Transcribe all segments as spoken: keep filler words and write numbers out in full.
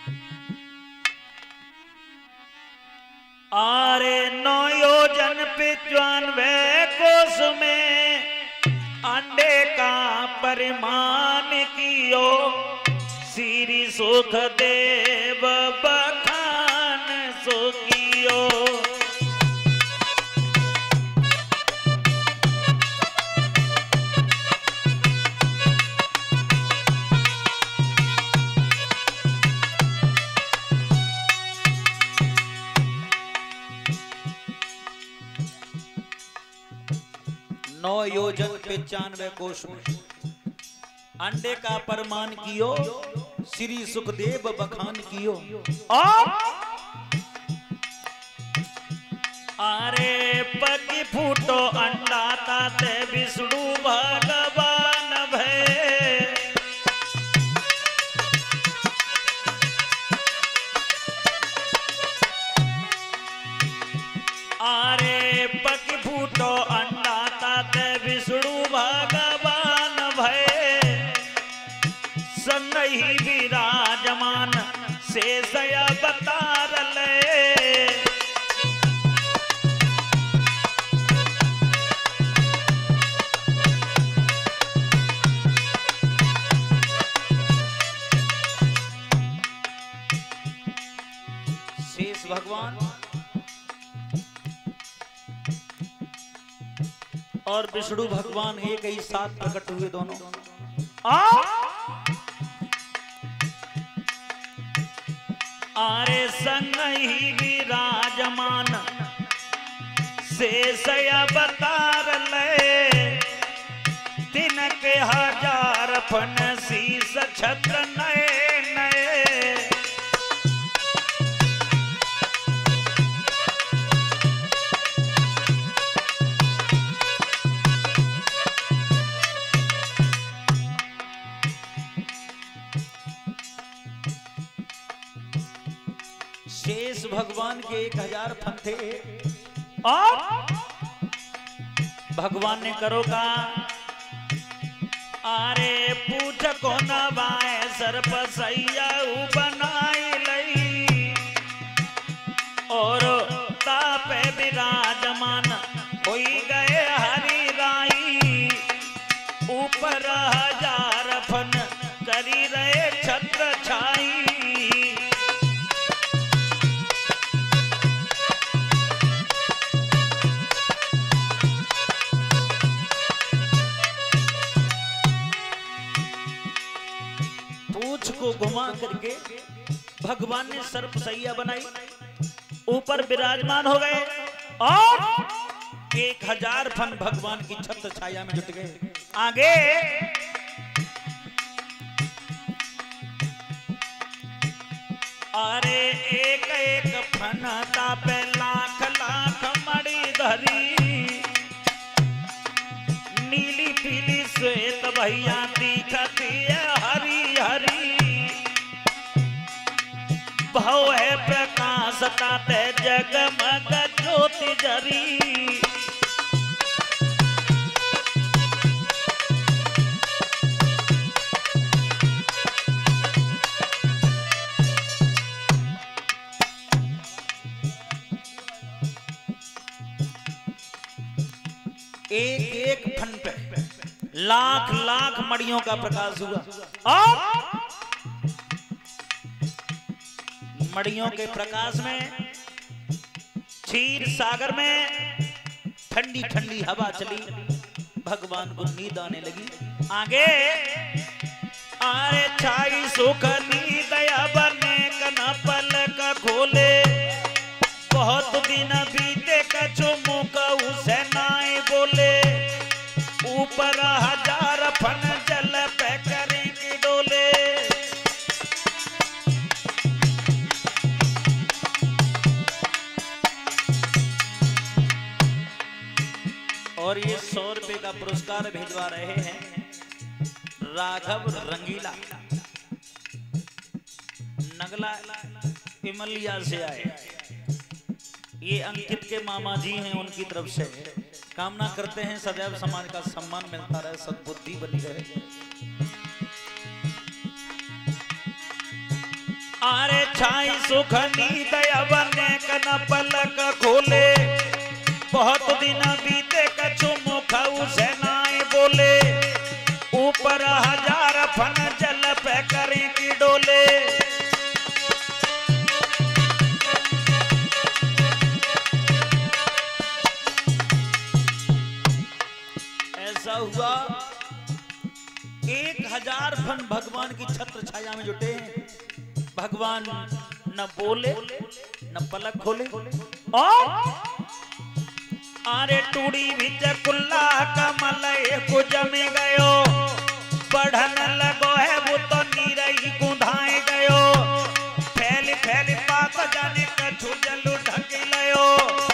आरे नौ योजन पिचानवे कोस में अंडे का परिमाण कियो श्री सुखदेव बखान सो कियो। नौ योजन पचानवे कोश में अंडे का परमान कियो श्री सुखदेव बखान कियो। और अरे पति फूटो अंडा ताते विष्णु भगवान भय। अरे पति फूटो अंडा विष्णु भगवान भय संगहि विराजमान शेष अवतार ले। शेष भगवान और विष्णु भगवान एक ही साथ प्रकट हुए दोनों। आरे संग ही विराजमान शेष अवतार ले दिन के हजार फन शीस छत्र नए नए। शेष भगवान के एक हजार फन थे और भगवान ने करो का आरे पूछ को नवाए सर्प सैया बनाई लई और तापे विराजमान होई गए हरि राई ऊपर हजार फन करी रहे छत्र छाई। को घुमा करके भगवान ने सर्प सैया बनाई ऊपर विराजमान हो गए और एक हजार फन भगवान की छत्र छाया में जुट गए। आगे अरे एक एक फन तापे लाख लाख मणि धरी नीली पीली श्वेत भैया दिखती है हरी हरी भव है प्रकाश ताते जगमग ज्योति जरी। एक एक फन पे लाख लाख मणियों का प्रकाश हुआ और मणियों के प्रकाश में क्षीर सागर में ठंडी ठंडी हवा चली भगवान को नींद आने लगी। आगे आरे छाई सुख नींद बने कना पलक खोले बहुत दिन बीते कछु मुख उसे नाई बोले ऊपर हजार फन जल पे करेंगे डोले। और ये सौ रुपए का पुरस्कार भिजवा रहे हैं राघव रंगीला नगला इमलिया से आए। ये अंकित के मामा जी हैं, उनकी तरफ से कामना करते हैं सदैव समाज का सम्मान मिलता रहे, सद्बुद्धि बनी रहे। आरे छाई सुख नींद अवने कन पलक खोले, बहुत दिन बीते कछु मुख उसे नाय बोले, ऊपर हजार फन जल पे करें की डोले। ऐसा हुआ एक हजार फन भगवान की छत्र छाया में जुटे हैं। भगवान न बोले न पलक खोले और आरे टूड़ी बिच कुल्ला कमल कुज में गयो, बढ़न लगो है वो तो नीरई गुंधाए गयो, फैल फैल पात जाने कछु जलू ढक लयो।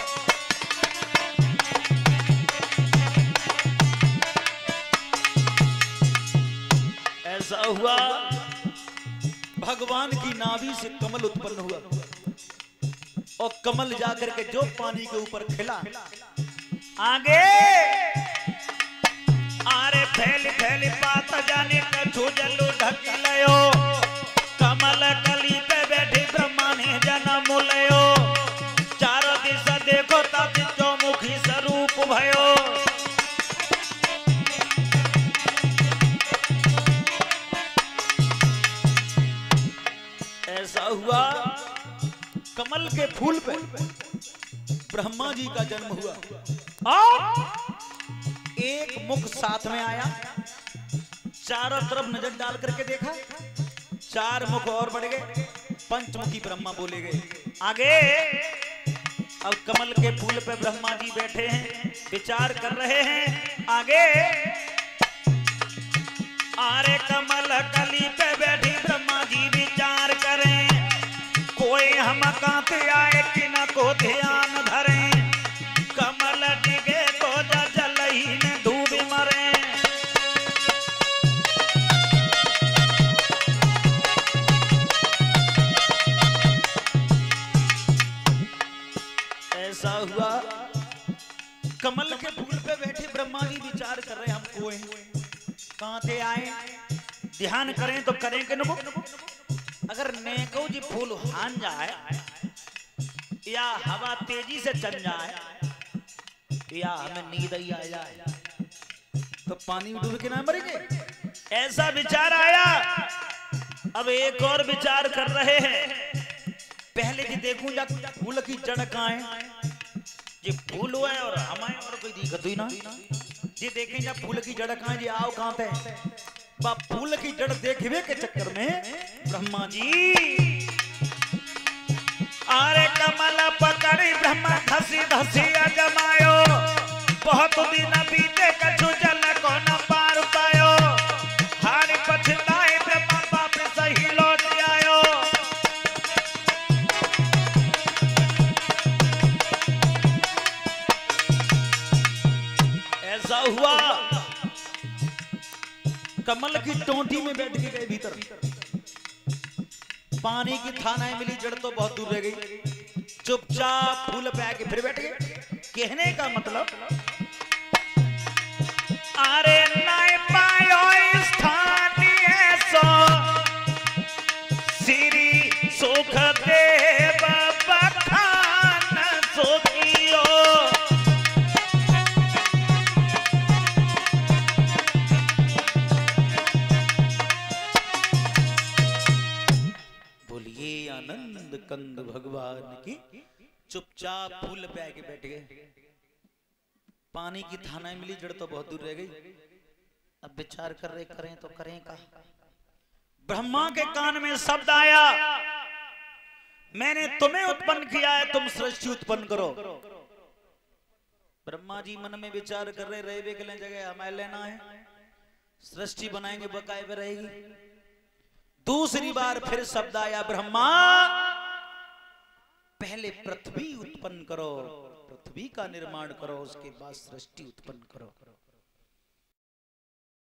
ऐसा हुआ भगवान की नाभि से कमल उत्पन्न हुआ और कमल जाकर के जो पानी के ऊपर खिला, आगे आरे फैल फैल पात जाने कछु जलू ढक लयो, कमल कली पे बैठे ब्रह्मा ने जन्म लयो, चारों दिशा देखो तब चौमुखी स्वरूप भयो। ऐसा हुआ कमल के फूल पे ब्रह्मा जी का जन्म हुआ और एक मुख साथ में आया, चारों तरफ नजर डाल करके देखा, चार मुख और बढ़ गए, पंचमुखी ब्रह्मा बोले गए। आगे अब कमल के फूल पे ब्रह्मा जी बैठे हैं, विचार कर रहे हैं। आगे आरे कमल कली पे बैठी ब्रह्मा जी विचार करें, कोई हम कांते आए कि न को ध्यान धरें, कमल डिगे तो जल ही में डूब मरे। ऐसा हुआ कमल के फूल पे बैठे ब्रह्मा जी विचार कर रहे, हम कोई कांते आए, ध्यान करें तो करें कि नको, अगर नेको जी फूल हान जाए या हवा तेजी से चल जाए या हमें नींद ही आ जाए तो पानी में डूब के ना मरेंगे। ऐसा विचार आया। अब एक और विचार कर रहे हैं, पहले जी देखूं जा फूल की जड़ कहाँ है, जी फूल हुआ है और हमारे और कोई दिक्कत हुई ना, जी देखें जा फूल की जड़ कहाँ, जी आओ कहाँ थे, बा फूल की जड़ देखने के चक्कर में ब्रह्मा जी आरे कमल पकड़ी ब्रह्मा धसी धसी जमायो, बहुत दिन बीते कछु जल को न पार पायो, हारी पछताए ब्रह्मा बाप सही लौट आयो। ऐसा हुआ कमल की टोंटी में बैठ के गए भीतर, पानी की थानाएं मिली, जड़ तो बहुत दूर रह गई, चुपचाप फूल पे आके फिर बैठ गए। कहने का मतलब अरे नहीं पायो स्थानीय सो श्री सुख देव बखान सुखियो, आनंद कंद भगवान की। चुपचाप फूल पे आके बैठ गए, पानी की थाना मिली, जड़ तो बहुत दूर रह गई। अब विचार कर रहे करें तो करें का। ब्रह्मा के कान में शब्द आया, मैंने तुम्हें उत्पन्न किया है, तुम सृष्टि उत्पन्न करो। ब्रह्मा जी मन में विचार कर रहे, रहे के लिए जगह हमें लेना है, सृष्टि बनाएंगे बकाए पे रहेगी। दूसरी बार फिर शब्द आया, ब्रह्मा पहले पृथ्वी उत्पन्न करो, पृथ्वी का निर्माण करो, उसके बाद सृष्टि उत्पन्न करो।